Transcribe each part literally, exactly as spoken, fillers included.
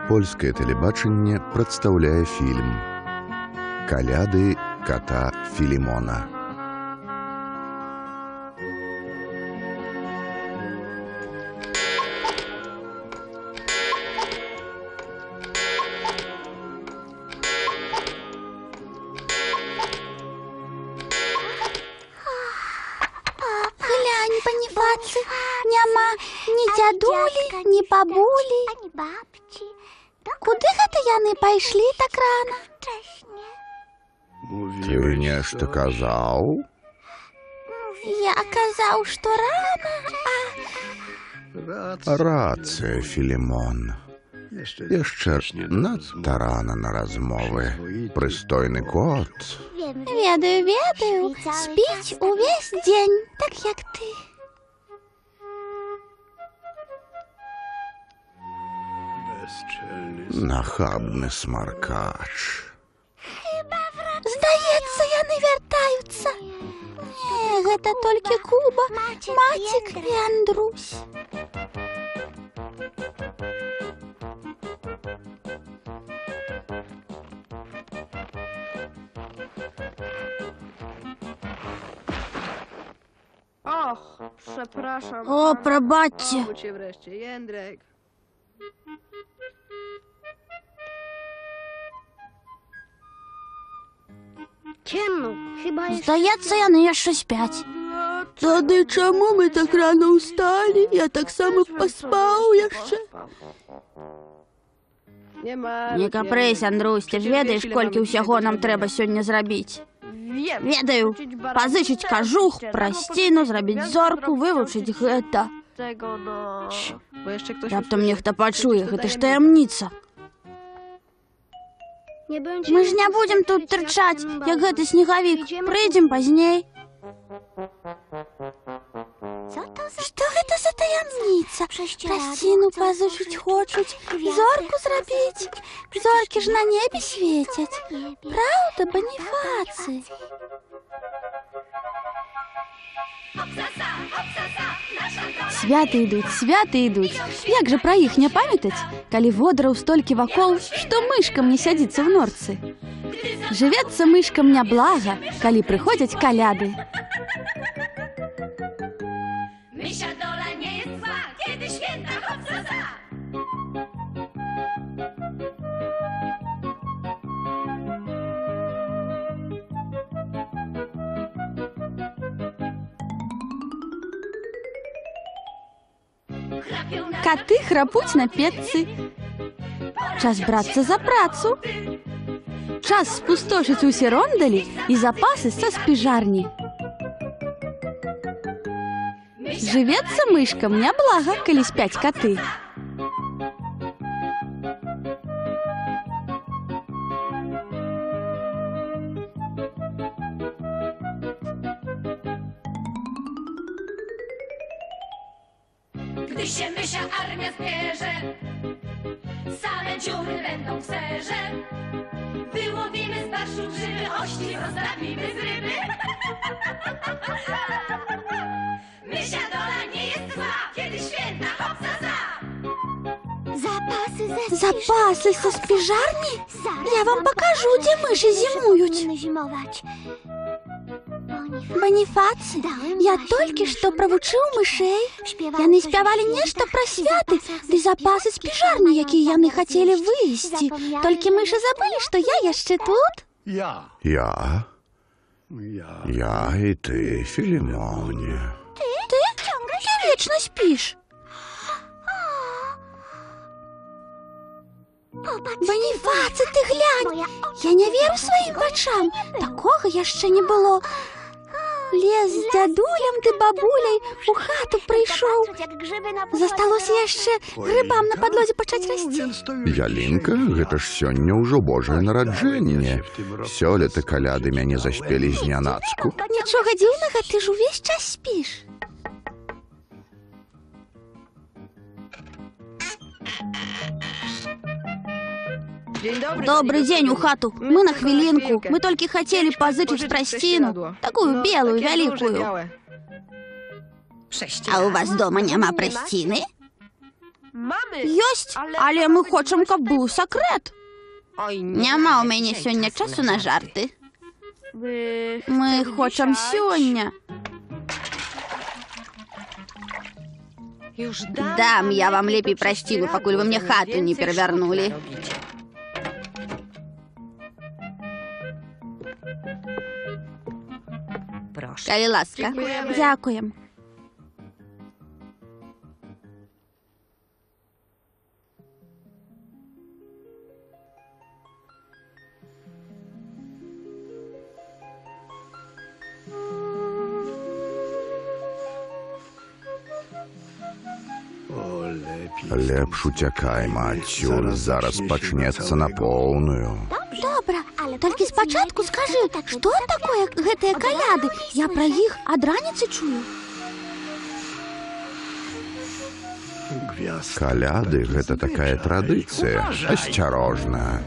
Польскае тэлебачанне прадстаўляе фільм «Каляды кота Філімона». Глянь, Боніфацый, няма ні дзядулі, ні бабулі. Куды гэта яны пайшлі так рана? Ты нешта казаў? Я казаў, што рана, а... Рацыя, Філімон. Яшчэ надта рана на размовы. Прыстойны кот. Ведаю, ведаю, спіць увесь дзень, так як ты. Нахабны смаркач. Здаецца, яны вяртаюцца. Не, гэта толькі Куба, Мацік і Андрусь. Och, przepraszam. О, прабачце. Znowu cię wreszcie, Jędrek. Ciemno, chyba jest... Здаецца, яны яшчэ спяць. Тады чаму мы так рано усталі? Я таксама паспаў яшчэ. Nie ma... Не капрысь, Андрусь, ты ж ведаеш, колькі ўсяго нам трэба сёння зрабіць. Wiem. Ведаю, пазычыць кажух, прасціну, зрабіць зорку, вывучыць гэта. Tego do... Bo jeszcze ktoś... Раптам нехта пачуе, гэта ж таямніца. Nie będzie... Мы ж не будзем тут тырчаць, як гэты снегавік. Прыйдзем пазней. Co to za... Што гэта за таямніца? Прасціну пазычыць хочуць, зорку зрабіць. Зоркі ж на небе свецяць. Праўда, Боніфацый? Святы ідуць, святы ідуць. Як жа пра іх не памятаць, калі водраў столькі вакол, што мышкам не сядзіцца ў норцы. Жывецца мышкам няблага, калі прыходзяць каляды. Mysia dola nie jest zła, kiedy święta hop za za. Каты храпуць на печцы. Час брацца за працу. Час спустошыць усе рондалі і запасы са спіжарні. Жывецца мышкам няблага, калі спяць каты. Gdy się mysia armia zbierze, same dziury będą w serze. Wyłowimy z baszu grzyby, ości rozstawimy z ryby. Mysia dola nie jest zła, kiedy święta hop za za. Zapasy ze... Запасы са спіжарні? Я вам пакажу, дзе мышы зімуюць. Powinny zimować. Боніфацый, я толькі што правучыў мышэй. Яны спявалі нешта пра святы ды запасы спіжарні, якія яны хацелі вывезці. Толькі мышы забылі, што я яшчэ тут. Я? Я і ты, Філімоне. Ты? Ты вечна спіш. Боніфацый, ты глянь. Я не веру сваім вачам. Такога яшчэ не было. Лес з дзядулем ды бабуляй у хату прыйшоў. Засталося яшчэ грыбам на падлозе пачаць расці. Ялінка, гэта ж сёння ўжо Божае нараджэнне. Сёлета каляды мяне заспелі знянацку. Нічога дзіўнага, ты ж увесь час спіш. Добрый дзень у хату. Мы на хвілінку. Мы толькі хацелі пазычыць прасціну. Такую белую, вялікую. А у вас дома няма прасціны? Mamy! Ёсць, але мы хочам, каб быў сакрэт. Няма ў мяне сёння часу на жарты. Вы... Мы хочам сёння. Дам я вам лепей прасціну, пакуль вы мне хату не перавярнулі. Калі ласка. Дзякуем. Лепш уцякайма адсюль, зараз пачнецца на поўную. Добра, толькі спачатку скажы, што такое гэтыя каляды? Я пра іх ад раніцы чую. Каляды — гэта такая традыцыя, асцярожная.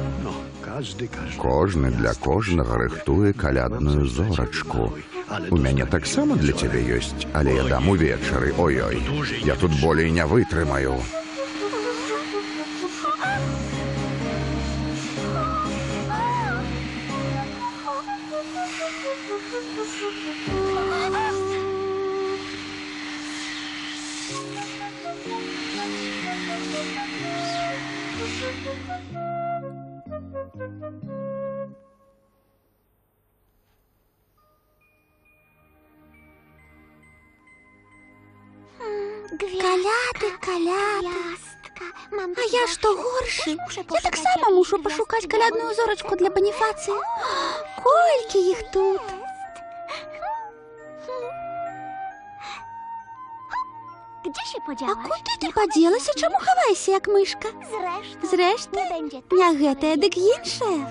Кожны для кожнага рыхтуе калядную зорачку. У мяне таксама для цябе ёсць, але я дам увечары. Ой-ой, я тут болей не вытрымаю. Каляды, каляды. А я што горшы? Я таксама мушу пашукаць калядную зорачку для Баніфацыі. Колькі іх тут? А куды ты падзелася? Чаму хавайся, як мышка? Зрэшты, не гэтая, дык іншая.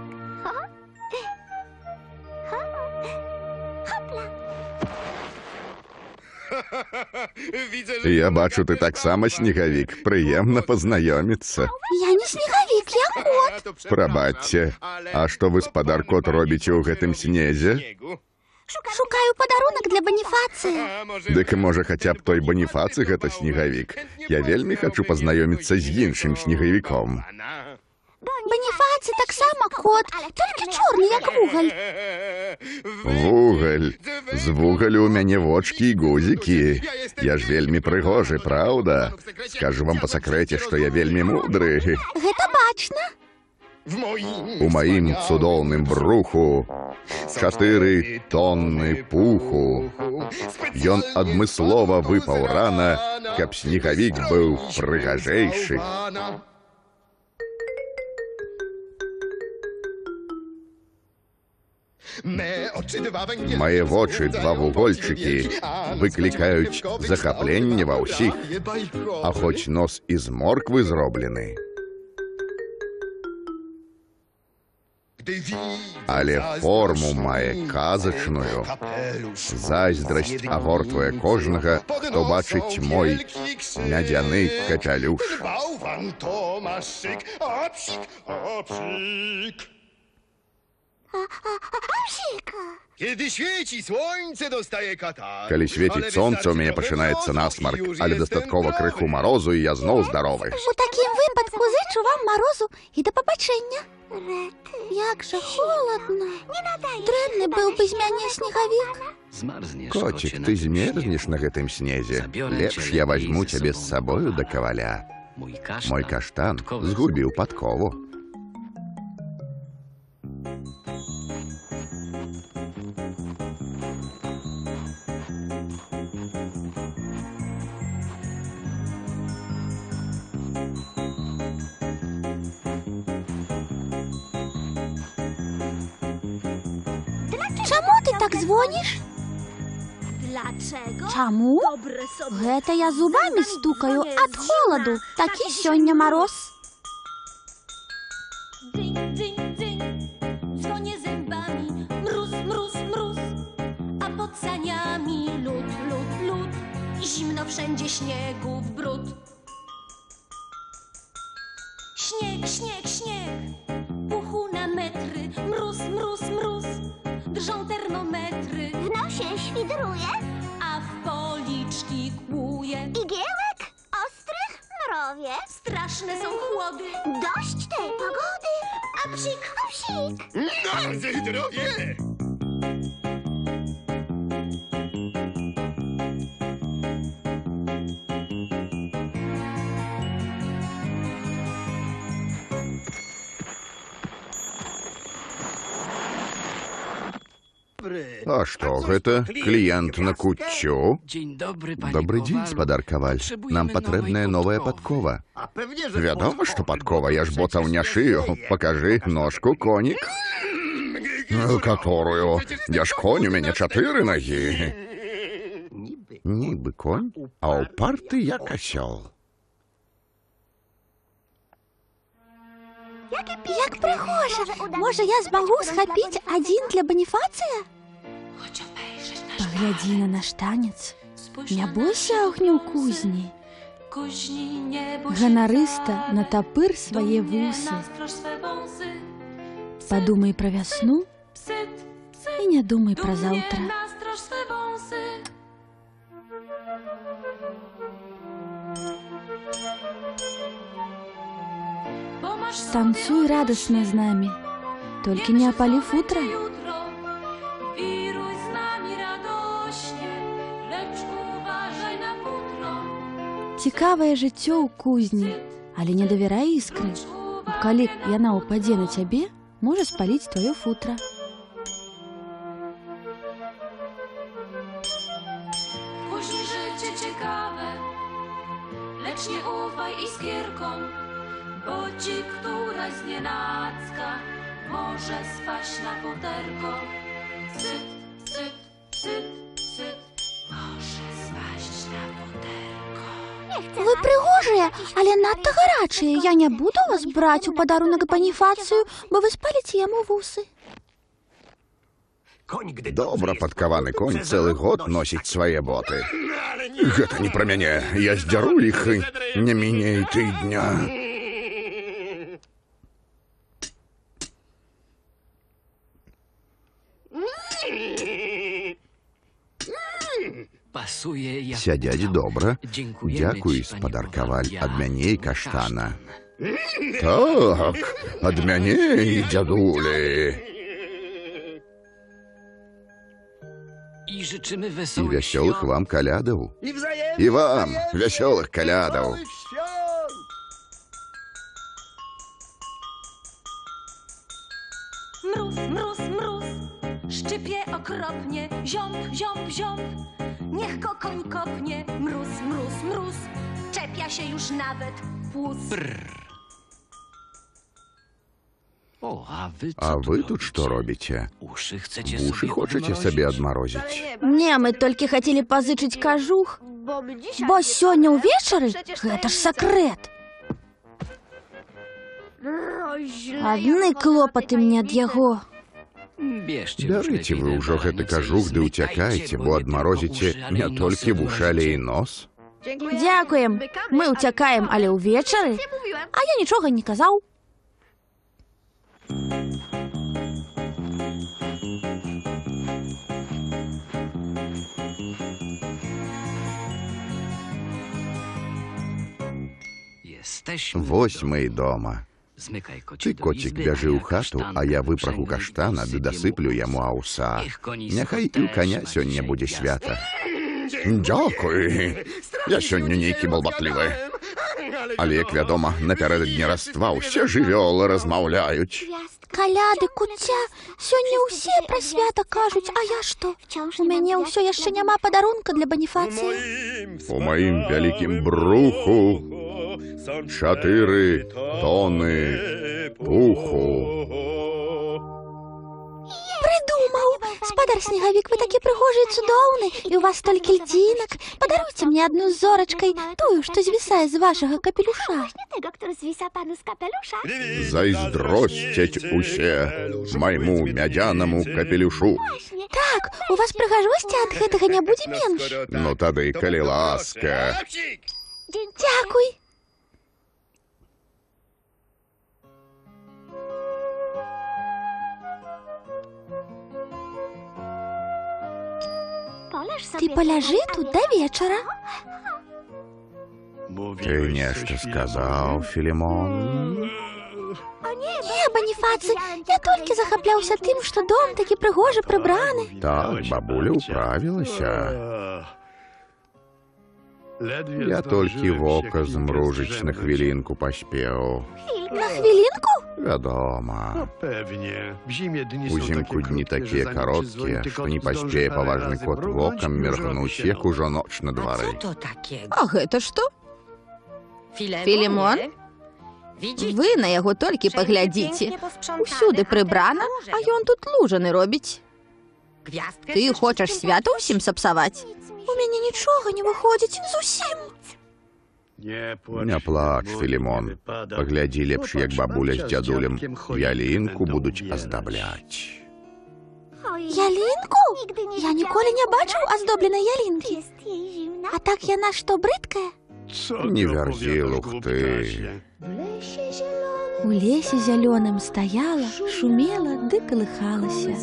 Я бачу, ты таксама снегавік. Прыемна пазнаёміцца. Я не снегавік, я кот. Прабачце, а што вы, спадар кот, робіце ў гэтым снезе? Шукаю падарунак для Баніфацыі. Дык можа хаця б той Баніфацый гэта снегавік. Я вельмі хачу пазнаёміцца з іншым снегавіком. Баніфацый таксама кот, толькі чорны, як вугаль. Вугаль. З вугалю ў мяне вочкі і гузікі. Я ж вельмі прыгожы, праўда? Скажу вам па сакрэце, што я вельмі мудры. Гэта бачна. У маім цудоўным бруху чатыры тонны пуху. Ён адмыслова выпаў рана, каб снегавік быў прыгажэйшы. Мае вочы, два вугольчыкі, выклікаюць захапленне ва ўсіх. А хоць нос і з морквы зроблены. Але форму мае казачную. Зайздрасць агортвае кожнага, хто бачыць мой мядзяны капялюш. Калі свеціць сонца, у мяне пачынаецца насмарк, але дастаткова крыху марозу, і я зноў здаровы. У такім выпадку зычу вам марозу і да пабачэння. Як жа холадна. Дрэнны быў бы з мяне снегавік. Коцік, ты змерзнеш на гэтым снезе. Лепш я вазьму цябе з сабою да каваля. Мой каштан згубіў падкову. Чаму ты так звоніш? Чаму? Гэта я зубамі стукаю ад холаду. Такі сёння мароз. Dzyń, dzyń, dzyń, dzwonię zębami, mróz, mróz, mróz, a pod saniami lód, lód, lód, zimno wszędzie, śniegu w bród. Śnieg, śnieg, śnieg, puchu na metry, mróz, mróz, mróz, drżą termometry. W nosie świdruje. A w policzki kłuje. Igiełek ostrych Straszne są chłody. Dość tej pogody. A psik, a psik. Na zdrowie! А что гэта? Кліент на куццю? Dzień dobry, panie Добрый дзень, Kowal. спадар Каваль. Нам патрэбная новая падкова. Вядома, што падкова, я ж боцаў не шыю. Пакажы ножку, конік. Которую? Я ж конь, у мяне чатыры нагі. Нібы конь, а ў парты як асёл. Як прыгожа! Можа, я змагу схапіць адзін для Баніфацыя? Паглядзі на наш танец. Не бойся агню кузні. Kuźni nie bój się Ганарыста на тапыр свае dumnie вусы. nastroż swe wąsy. Падумай пра вясну Psyt, psyt, і не думай пра dumnie заўтра. nastroż swe wąsy. Bo masz Танцуй радасна з намі, толькі не апалі футра. jutro. Wiruj z nami radośnie, lecz uważaj na futro. Цікавае жыццё ў кузні, але не давярай іскры. Калі яна ўпадзе на цябе, можа спаліць тваё футра. W kuźni życie ciekawe, lecz nie ufaj iskierkom, bo ci któraś znienacka może spaść na futerko. Syt, syt, syt, syt, może spaść na futerko. Вы прыгожыя, але надта гарачыя. Я не буду вас браць у падарунак Баніфацыю, бо вы спаліце яму вусы. Добра падкаваны конь цэлы год носіць свае боты. Гэта не пра мяне. Я здзяру іх і не меней тыдня. Pasuje jak Сядзяць tam. добра. Dziękujemy Дзякуй, ci, panie спадар Kowal. Каваль, Ja ад мяне і i каштана. kasztan. Так, ад мяне і дзядулі. I życzymy І wesołych вясёлых świąt. вам калядаў. I wzajemnie. І вам вясёлых калядаў. Świąt! Mróz, mróz, mróz, szczypie okropnie, ziąb, ziąb, ziąb. Niech go koń kopnie, mróz, mróz, mróz, czepia się już nawet płuc. O, a wy co А tu вы тут што robicie? робіце? Uszy chcecie Вушы sobie хочаце odmrozić? сабе адмарозіць? Не, мы толькі хацелі пазычыць кажух, бо сёння ўвечары гэта ж сакрэт. Адны клопаты мне ад яго. Bierzcie Бярыце już вы lepiej ўжо na гэты ramię кажух i ды zmykajcie, ўцякайце, bo бо nie адмарозіце tylko не uszami, толькі nosy вушалі і urazicie. нос. Дзякуем. Мы ўцякаем, але ўвечары. А я нічога не казаў. Jesteśmy Вось w мы і domu. дома. Zmykaj, kocie, Ty, do kocik, izby, бяжы a ў ja хату, kasztan а я выпрагу uprzęgnę каштана ды wózek дасыплю jemu яму аўса. аўса. Niech koń Няхай і też ў каня ma сёння dzisiaj будзе gwiazdę. свята. Дзякуй. Я сёння нейкі балбатлівы. Але, як вядома, напярэдадні раства ўсе жывёлы размаўляюць. Каляды, куцця, сёння ўсе пра свята кажуць, а я што? У мяне ўсё яшчэ няма падарунка для Баніфацыі. У маім вялікім бруху чатыры тоны пуху. Прыдумаў! Спадар Снегавік, вы такі прыгожы і цудоўны, і ў вас столькі льдзінак. Падаруйце мне адну з зорачкай, тую, што звісае з вашага капелюша. Tego, który zwisa panu z kapelusza. Зайздросцяць усе майму мядзянаму капелюшу. Так, у вас прыгажосці ад гэтага не будзе менш. Ну тады, калі ласка. Дзякуй. Poleż Ты sobie паляжы tutaj, тут a да nie- вечара. Ты нечто сказал, Филимон? Не, Боніфаци, я толькі захапляўся тым, што дом такі прыгожы прыбраны. Так, бабуля управілася. Я толькі вока змружыць на хвілінку паспеў. На хвілінку? Вядома. Pewnie. W zimie dni są Узімку takie дні krótkie, такія że zanim кароткія, przyzwoity што kot не паспее zdąży паважны parę кот razy вокам zamruгać, już міргнуць, robi як się ужо ноч на A co двары. to takiego? А гэта што? Filemon? Вы на яго толькі паглядзіце. Усюды прыбрана, а ён тут лужаны робіць. Ты хочаш свята ўсім сапсаваць? У мяне нічога не выходзіць зусім. Nie płacz, Не плач, Филимон, Філімон. nie wypada. Паглядзі лепш, як Popatrz, бабуля з babcia дзядулем dziadkiem choinkę ялінку będą будуць ubierać. аздабляць. Ялінку? Я ніколі не бачыў аздобленай ялінкі. Jest jej zimna. А так яна што, брыдкая? Co Nie ty wierdzilu, opowiadasz, ty. głuptasie? W lesie zielonym У лесе зялёным стаяла, шумела ды калыхалася.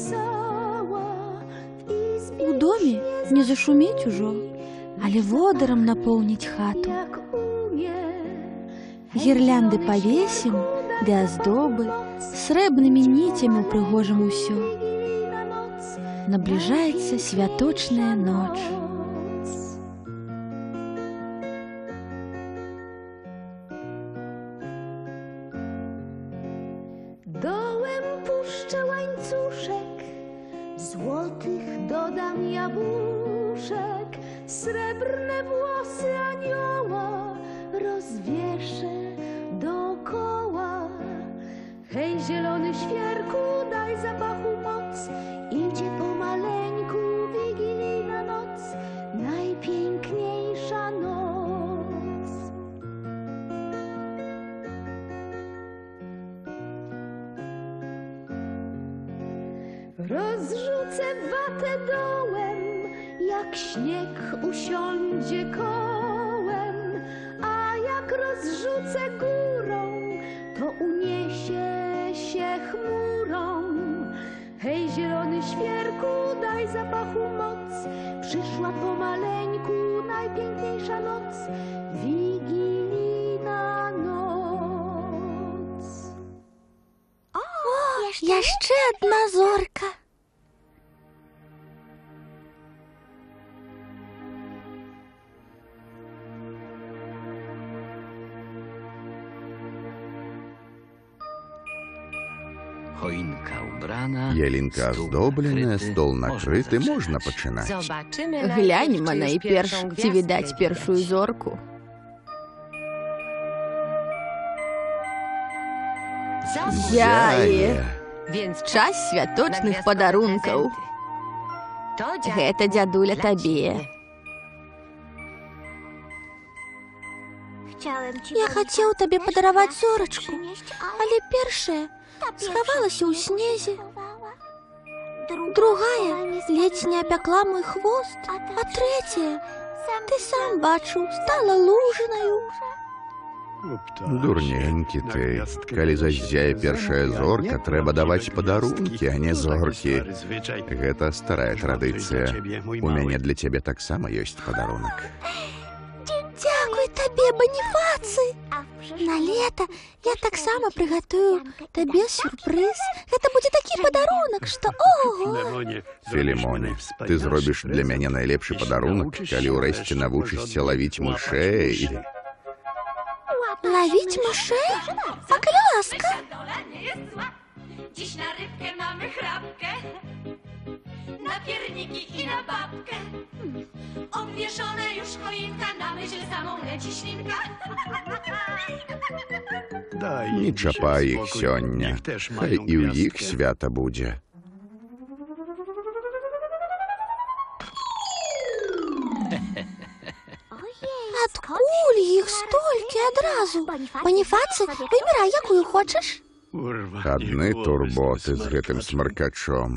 У доме не зашумець ужо, але водарам напоўніць хату. Гірлянды павесім, ды аздобы, срэбнымі ніцямі ўпрыгожым усё. Набліжаецца святочная ноч. dołem puszczę łańcuszek, złotych dodam jabłuszek, srebrne włosy anioła rozwieszę dookoła. Hej, zielony świerku, daj zapachu moc, idzie pomaleńku wigilijna noc, najpiękniejsza noc. Rozrzucę watę dołem, jak śnieg usiądzie kołem, a jak rozrzucę górą, to uniesie się chmurą. Hej, zielony świerku, daj zapachu moc, przyszła pomaleńku najpiękniejsza noc, wigilijna noc. Яшчэ адна зорка. Choinka ubrana. Ялінка stół аздобленая, nakryty. стол накрыты, Można можна zaczynać. пачынаць. Zobaczymy Гляньма najpierw, czy już найперш, pierwszą ці gwiazdkę відаць першую widać. зорку. Zabudź. Зяе. Więc Час na святочных gwiazdkowe падарункаў. prezenty. To dziadku Гэта дзядуля dla табе. ciebie. Chciałem ci Я хацеў табе Boniface падараваць też зорачку, przynieść, ale але першая ta pierwsza схавалася ў się снезе. schowała. Druga Другая schowała mnie z ледзь не апякла мой хвост, а трэцяя, Sam ты сам бачыў, стала лужанаю. Głuptasie. Дурненькі Na ты. gwiazdkę Калі musi заззяе się першая zamówić, зорка, nie трэба даваць prawdziwe падарункі, а не gwiazdki. зоркі. Taki stary zwyczaj. Гэта старая традыцыя. для цябе, мой У мяне маły. для цябе таксама ёсць падарунак. Дзякуй табе, Боніфацы. A w przyszłym На лета я таксама прыгатую табе сюрпрыз. Гэта будзе такі падарунак, што ого! Філімоне, Філімоне, ты зробіш для мяне найлепшы падарунак, калі ўрэшце навучышся лавіць мышэй. Лавіць мышэй? А калі ласка? Dola nie jest zła. Dziś na rybkę mamy chrapkę, na pierniki i na babkę. Obwieszone już choinka, na myśl samą leci ślinka. Daj Не im dzisiaj чапай іх spokój, сёння. niech też Хай mają і ў іх gwiazdkę. свята будзе. Адкуль іх столькі адразу? Боніфацы, выбірай, якую хочаш. Urwa, Адны nie турботы з głowy гэтым smarkacz. смаркачом.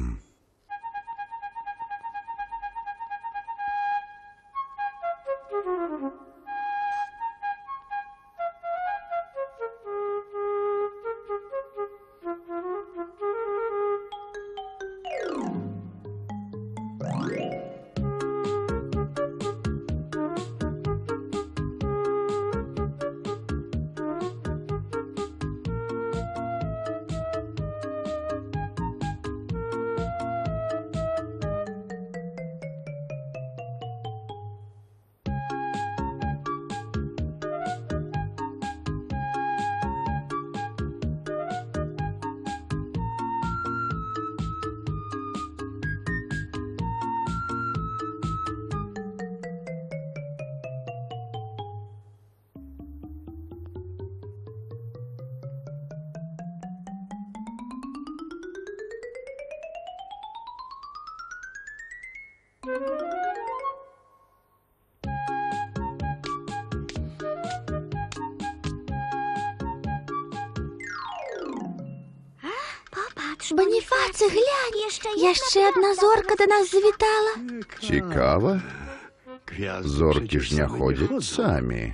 Боніфаце, глянь, яще одна зорка до нас завітала. Цікаво. Gwiazdy Зорки ж przecież не same ходять chodzą. самі.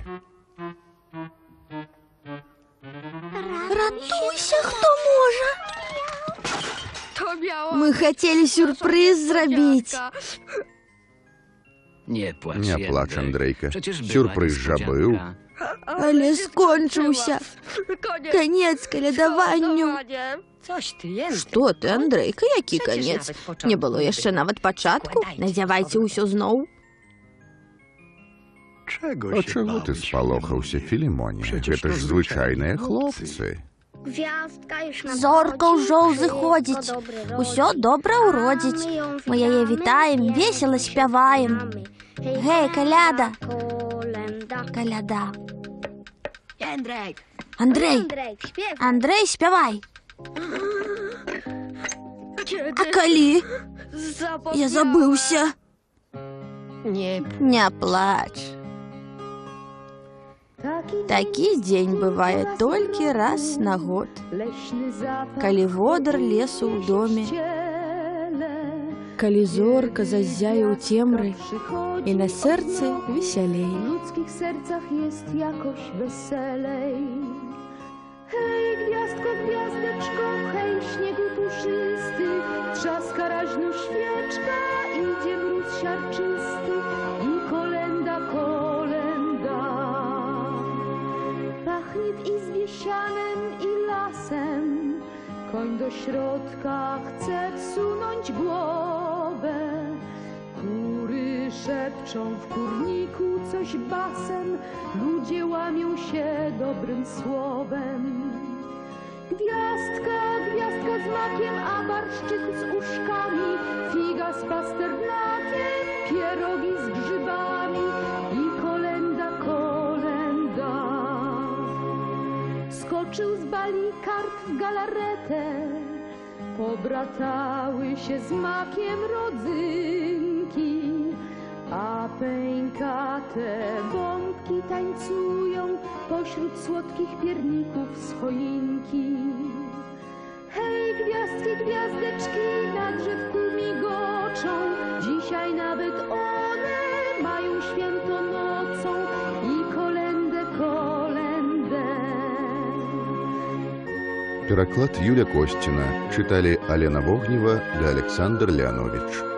Ратуйся, хто може. Ми хотіли сюрприз зробити. Nie płacz, Не плач, Jędrek. Андрейка. Przecież była Сюрприз жа быў. niespodzianka. Але скончився. Конець колядованню. Coś ty, Jędrek. Що ти, Андрейка, який Przecież конець? nawet początku Не було ще było. навіть початку. Układajcie Надявайте nowe. усю знову. Czego А się чого ти bałeś, спалохався, Філімоні? Przecież Гэта to ж звичайні хлопці. хлопці. Зорка ўжо ўзыходзіць. Усё добра ўродзіць. Мы яе вітаем, весела спяваем. Гей, каляда. Каляда. Андрей, Андрей, Андрей, спявай. А калі? Я забыўся. Nie, Не плач. Такі дзень бывае толькі раз на год. Калі водар лесу ў доме, калі зорка заззяе ў цемры, і на сэрцы весялей. W ludzkich sercach jest jakoś weselej. Hej, gwiazdko, gwiazdeczko, hej, śniegu puszysty, trzaska raźno świeczka, idzie mróz siarczysty i kolenda, kolenda. Pachnie w izbie sianem i lasem, koń do środka chce wsunąć głowę. Kury szepczą w kurniku coś basem, ludzie łamią się dobrym słowem. Gwiazdka, gwiazdka z makiem, a barszczyk z uszkami, figa z pasternakiem, pierogi z grzybami i kolenda, kolenda. Skoczył z bali kart w galaretę, pobratały się z makiem rodzynki, a pękate bombki tańcują pośród słodkich pierników z choinki. Hej, gwiazdki, gwiazdeczki na drzewku migoczą, dzisiaj nawet one mają święto nocą i kolendę, kolendę. Пераклад Юля Костіна. Читали Алена Вогнева да Александр Леонович.